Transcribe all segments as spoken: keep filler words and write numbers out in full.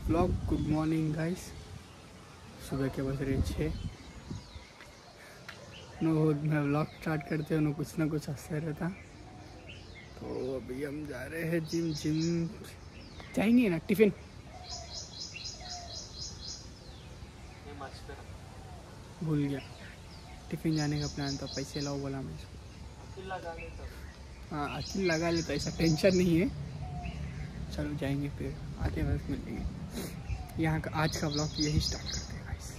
Vlog. Good morning guys, सुबह के बज रहे छः। नो मैं व्लॉग स्टार्ट करते हो कुछ ना कुछ हंसते रहता। तो अभी हम जा रहे हैं जिम। जिम जाएंगे ना। टिफिन भूल गया, टिफिन जाने का प्लान था। पैसे लाओ बोला मैं इसको। हाँ अकेले लगा लेता, ऐसा टेंशन नहीं है। चलो जाएंगे, फिर आते वक्त मिलेंगे। यहाँ का आज का व्लॉग यही स्टार्ट करते हैं गाइस।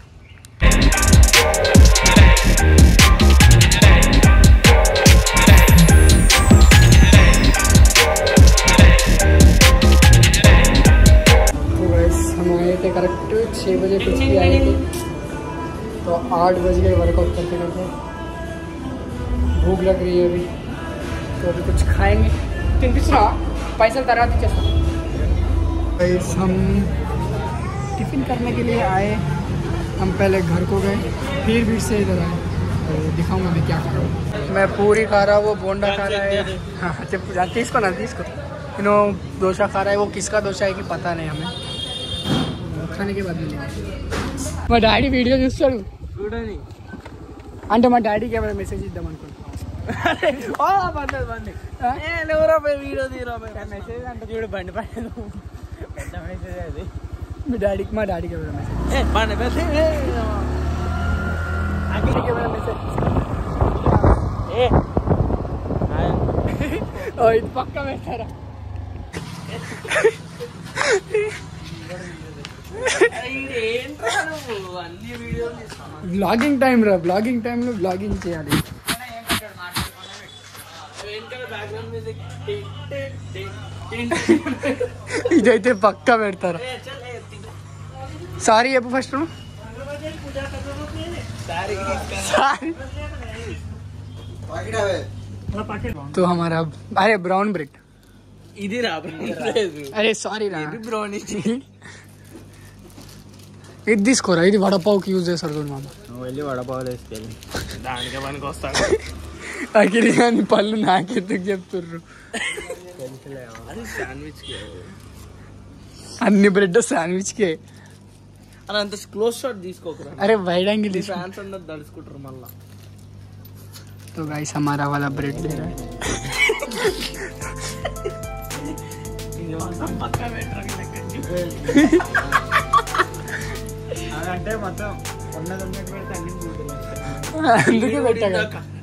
तो गाइस हम आए थे करेक्ट छः बजे कुछ भी आए थे, तो आठ बज गए वर्कआउट करते करते। भूख लग रही है अभी, तो अभी कुछ खाएंगे। तिनपिसरा पैसा तरा दीजिए। गाइस हम टिफ़िन करने के लिए आए। हम पहले घर को गए, फिर भी से इधर आए। तो दिखाऊंगा मैं क्या खा रहा हूँ। मैं पूरी खा रहा हूँ, वो बोंडा खा रहा है। हाँ जानते इसको ना, इसको इनो डोसा खा रहा है। वो किसका डोसा है कि पता नहीं हमें, खाने के बाद मिलेंगे। मैं डैडी वीडियो చూస్తాడు చూడని అంటే మా డాడీకి ఏమైనా మెసేజ్ ఇద్దాం అనుకుంటున్నాను। ఓ బండి బండి ఏ లేవరా బై వీడియో తీరా బై మెసేజ్ అంటే చూడు బండి పైన పెద్ద మెసేజ్ అది। మీ డాడీకి మా డాడీకి ఏమైనా మెసేజ్ ఏ బండి మెసేజ్ ఏ అక్కడికి ఏమైనా మెసేజ్ ఏ ఓ ఇది పక్కా మెసేరా। బ్లాగింగ్ టైం రా, బ్లాగింగ్ టైంలో బ్లాగింగ్ చేయాలి। ఇదైతే పక్కా పెడతారు। సారీ చెప్పు ఫస్ట్। तो हमारा अरे ब्राउन ब्रेड ఇది రా, అరే సారీ రా, ఇది బ్రౌన్ ఇది తీసుకోరా। ఇది వడపావుకి యూజ్ చేస్తారు చూడు మామ। వెళ్ళి వడపావులు వేసుకెళ్ళి దానికే పనికి వస్తాడు। అఖిల్ కానీ పళ్ళు నాకెందుకు చెప్తుర్రు? అన్ని బ్రెడ్ శాండ్విచ్ కే అలా అంత క్లోజ్ షాట్ తీసుకోకరా। అరే వైడ్ యాంగిల్ ఫ్యాన్స్ అందరూ దడుచుకుంటారు మళ్ళా। तो गाइस हमारा वाला ब्रेड ले रहा है। అంటే మొత్తం ఉన్నది ఉన్నట్టు పెడితే అన్ని అందుకే పెట్టాగా।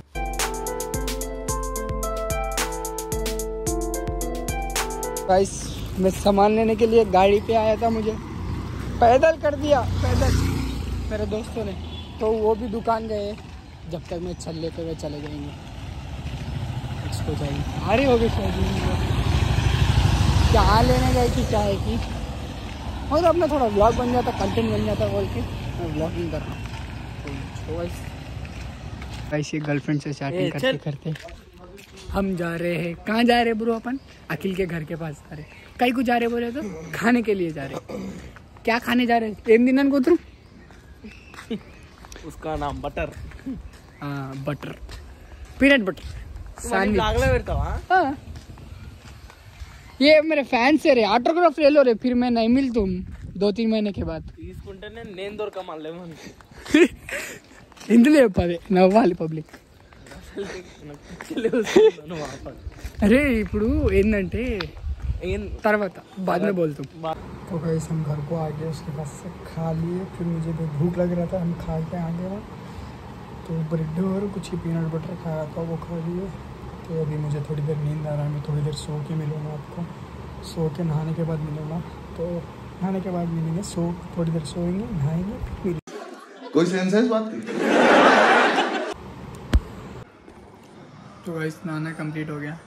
गाइस मैं सामान लेने के लिए गाड़ी पे आया था, मुझे पैदल कर दिया पैदल मेरे दोस्तों ने। तो वो भी दुकान गए, जब तक मैं छल लेते हुए चले जाएंगे। इसको चाहिए आ रही होगी क्या लेने गए थी, क्या है कि और अपना थोड़ा व्लॉग बन जाता, कंटेंट बन जाता बोल के मैं व्लॉगिंग कर रहा हूँ। तो ऐसे गर्लफ्रेंड से चैटिंग करते करते हम जा रहे हैं। कहाँ जा रहे ब्रो? अपन अखिल के घर के पास जा रहे। कहीं को जा रहे बोले तो खाने के लिए जा रहे। क्या खाने जा रहे? एक दिन को उतरू उसका नाम बटर। हाँ बटर, पीनट बटर सैंडविच। हाँ ये मेरे फैन से रे, ऑटोग्राफ ले लो रे, फिर मैं नहीं मिल तुम दो तीन महीने के बाद। నేను దొరకమల్లేమో ఇందులో చెప్పాలి, నవ్వాలి పబ్లిక్। अरे ఇప్పుడు ఏంటంటే తర్వాత बाद में बोल तुम। तो गाइस हम घर को आ गए, उसके बाद से खा लिए। फिर मुझे तो भूख लग रहा था, हम खा के आ गए। तो ब्रेड और कुछ ही पीनट बटर खाया था, वो खा लिए। तो अभी मुझे थोड़ी देर नींद आ रहा है, मैं थोड़ी देर सो के मिलूँगा आपको। सो के नहाने के बाद मिलूँगा। तो नहाने के बाद मिलेंगे, सो थोड़ी देर सोएंगे, नहाएंगे, फिर कोई सेंस है इस बात की? तो गाइस नहाना कंप्लीट हो गया।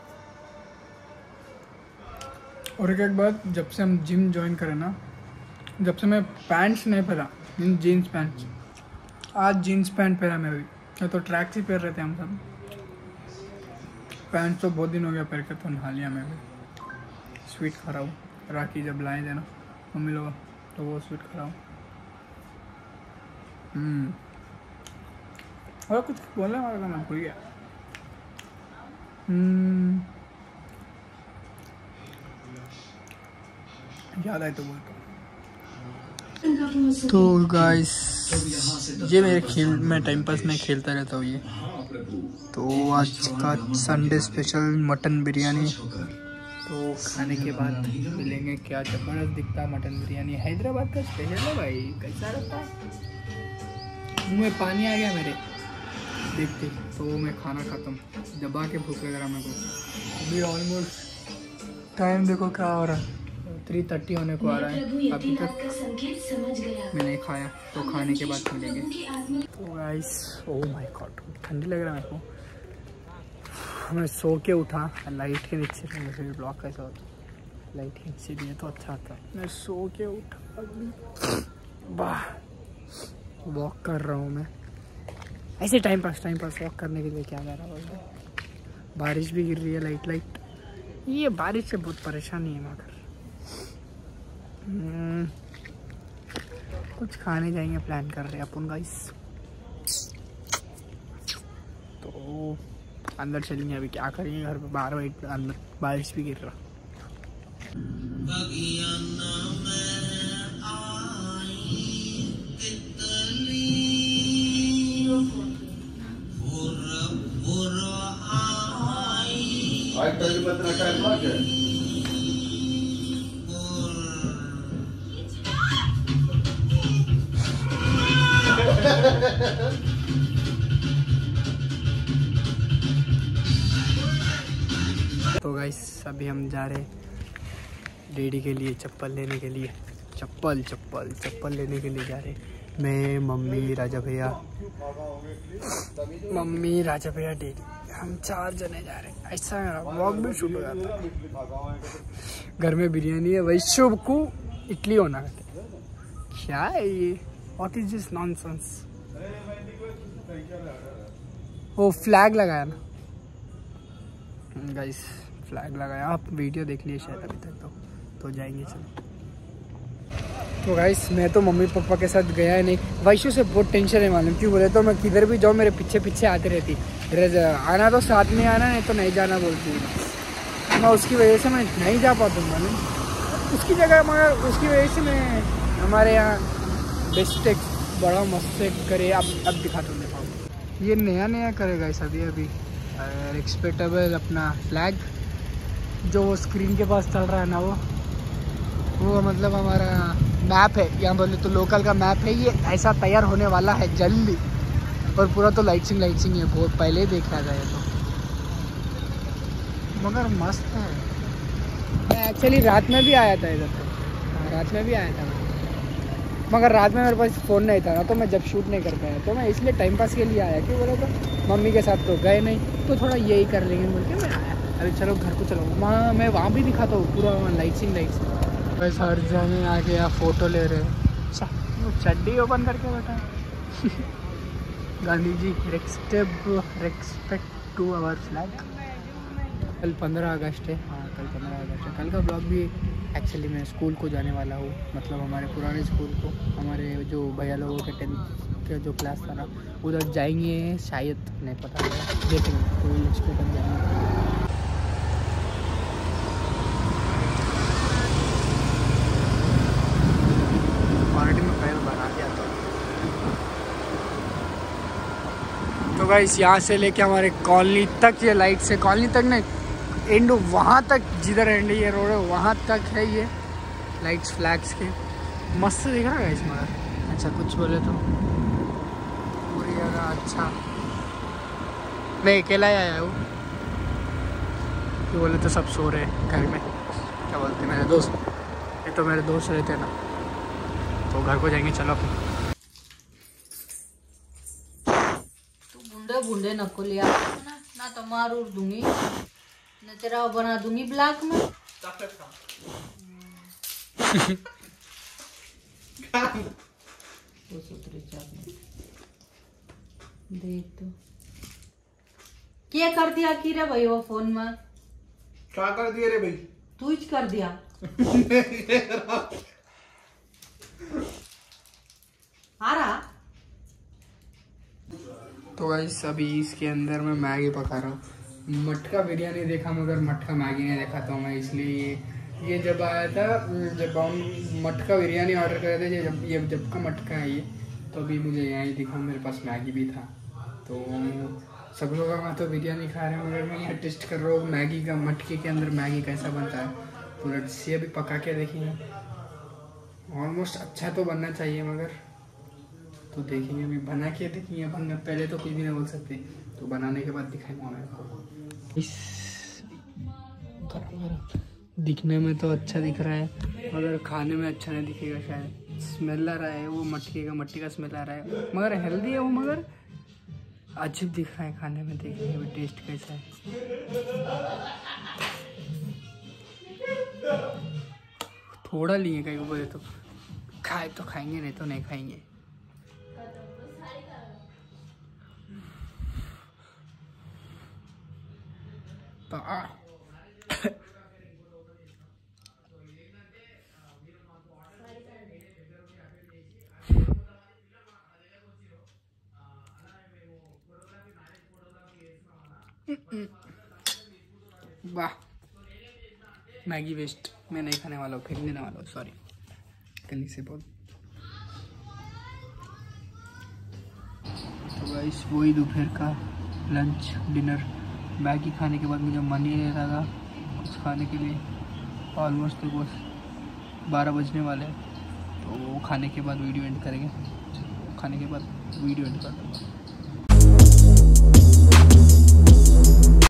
और एक एक बात, जब से हम जिम ज्वाइन करें ना, जब से मैं पैंट्स नहीं पहना, जीन्स पैंट्स, आज जीन्स पैंट पहना मैं भी। तो ट्रैक से पहन रहे थे हम सब, पैंट तो बहुत दिन हो गया पहन के। तो नहा लिया मैं भी। स्वीट खा रहा हूँ, राखी जब लाए थे ना मम्मी लोग, तो वो स्वीट खा रहा हूँ। हम्म और कुछ बोलने वाला था, मैं भूल गया। हम्म याद आए तो बोलता हूँ। तो गाइस ये मेरे खेल मैं टाइम पास में खेलता रहता हूँ ये। तो आज का संडे स्पेशल मटन बिरयानी। तो खाने के बाद मिलेंगे। क्या जबरदस्त दिखता है मटन बिरयानी, हैदराबाद का स्पेशल है भाई। कैसा रहता है, मुँह में पानी आ गया मेरे देखते। तो मैं खाना खाता हूँ, दबा के भूख लग रहा मेरे को। अभी ऑलमोस्ट टाइम देखो क्या हो रहा है, थ्री थर्टी होने को आ रहा है। अभी तक मैं नहीं खाया, तो खाने के बाद मिलेंगे। तो गाइस ओह माय गॉड ठंडी लग रहा है मेरे को। मैं सो के उठा, लाइट के नीचे से मुझे ब्लॉक कैसा होता, लाइट के नीचे भी है तो अच्छा आता। मैं सो के उठा, अभी वाह वॉक कर रहा हूँ मैं ऐसे time pass time pass walk करने के लिए। क्या कर रहा हूँ, बारिश भी गिर रही है लाइट लाइट। ये बारिश से बहुत परेशानी है मगर Hmm. कुछ खाने जाएंगे प्लान कर रहे हैं अपन गाइस। तो अंदर चलेंगे, अभी क्या करेंगे घर पे, बाहर वाइट अंदर बारिश भी गिर रहा। तो गाइस अभी हम जा रहे हैं डैडी के लिए चप्पल लेने के लिए। चप्पल चप्पल चप्पल लेने के लिए जा रहे हैं। मैं मम्मी राजा भैया मम्मी राजा भैया डैडी, हम चार जने जा रहे हैं। ऐसा मेरा व्लॉग भी शूट हो जाता है। घर में बिरयानी है, वैश्य को इडली होना है। क्या है ये, व्हाट इज दिस नॉनसेंस। वो फ्लैग लगाया ना गाइस, फ्लैग लगाया। आप वीडियो देख लिए शायद अभी तक, तो तो जाएंगे चलो। तो गाइस मैं तो मम्मी पापा के साथ गया है नहीं। वैश्य से बहुत टेंशन है मालूम क्यों बोले तो, मैं किधर भी जाऊँ मेरे पीछे पीछे आती रहती। आना तो साथ में आना, नहीं तो नहीं जाना बोलती है। मैं उसकी वजह से मैं नहीं जा पाता हूँ मालूम उसकी जगह, मगर उसकी वजह से मैं हमारे यहाँ बेस्ट एक बड़ा मस्त करे। अब अब दिखाता हूँ देखा, ये नया नया करेगा इस अभी अभी एक्सपेक्टेबल अपना फ्लैग जो स्क्रीन के पास चल रहा है ना, वो वो मतलब हमारा मैप है, यहाँ बोले तो लोकल का मैप है। ये ऐसा तैयार होने वाला है जल्दी, और पूरा तो लाइटिंग लाइटिंग है, बहुत पहले ही देखा जाए तो, मगर मस्त है। मैं एक्चुअली रात में भी आया था इधर, तो रात में भी आया था मगर रात में मेरे पास फ़ोन नहीं था ना, तो मैं जब शूट नहीं कर पाया। तो मैं इसलिए टाइम पास के लिए आया, क्यों बोला तो मम्मी के साथ तो गए नहीं, तो थोड़ा यही कर लेंगे बोल के मैं आया। अभी चलो घर को चलो, वहाँ मैं वहाँ भी दिखाता हूँ पूरा लाइटिंग लाइट्स। बस हर जगह आ गया, फ़ोटो ले रहे हैं। वो चड्डी ओपन करके बैठा Gandhi ji respect respect to our flag. कल पंद्रह अगस्त है। हाँ कल पंद्रह अगस्त है। कल का ब्लॉग भी एक्चुअली मैं स्कूल को जाने वाला हूँ, मतलब हमारे पुराने स्कूल को, हमारे जो भैया लोगों के टेंथ का जो क्लास था ना, उधर जाएंगे शायद, नहीं पता देखेंगे। तो एक्सपेक्ट जाएंगे। तो गाइस यहाँ से लेके हमारे कॉलोनी तक ये लाइट से, कॉलोनी तक नहीं एंड वहाँ तक, जिधर एंड ये रोड है वहाँ तक है ये लाइट्स फ्लैग्स के। मस्त दिख रहा है गाइस मगर। अच्छा कुछ बोले तो पूरी जगह। अच्छा मैं अकेला ही आया हूँ, तो बोले तो सब सो रहे हैं घर में। क्या बोलते मेरे दोस्त, ये तो मेरे दोस्त रहते ना, तो घर को जाएंगे चलो। बुंडे बुंडे नको लिया ना, ना तो मारू दूंगी, न तेरा बना दूंगी ब्लैक में। देख तो क्या कर दिया की रे भाई वो फोन में। क्या कर दिया रे भाई, तू ही कर दिया। आ रहा। तो गाइस अभी इसके अंदर मैं मैगी पका रहा हूँ। मटका बिरयानी देखा मगर मटका मैगी नहीं देखा, तो मैं इसलिए ये जब आया था, जब हम मटका बिरयानी ऑर्डर कर रहे थे, जब ये जब का मटका है ये, तो अभी मुझे यहाँ ही दिखा, मेरे पास मैगी भी था। तो सब लोग वहाँ तो बिरयानी खा रहे हैं, मगर मैं यहाँ टेस्ट कर रहा हूँ मैगी का, मटके के अंदर मैगी कैसा बनता है। तो लेट्स सी, अभी पका के देखेंगे। ऑलमोस्ट अच्छा तो बनना चाहिए, मगर तो देखेंगे, अभी बना के देखेंगे। अपन पहले तो कुछ भी नहीं बोल सकते, तो बनाने के बाद दिखाएंगे मैं आपको। इस दिखने में तो अच्छा दिख रहा है, मगर खाने में अच्छा नहीं दिखेगा शायद। स्मेल आ रहा है वो मटके का, मट्टी का स्मेल आ रहा है, मगर हेल्दी है वो, मगर अजीब दिख रहा है खाने में। देखेंगे अभी टेस्ट कैसा है। थोड़ा लिए कहीं को बोले तो खाए तो खाएंगे, नहीं तो नहीं खाएंगे। तो आ वाह, मैगी वेस्ट, मैं नहीं खाने वाला हूँ, फेंक देने वाला हूँ, सॉरी कहीं से बहुत। तो गाइस वही दोपहर का लंच डिनर, मैगी खाने के बाद मुझे मन ही नहीं रहा था कुछ खाने के लिए। ऑलमोस्ट तो बस बारह बजने वाले हैं, तो वो खाने के बाद वीडियो एंड करेंगे। खाने के बाद वीडियो एंड कर दूँगा।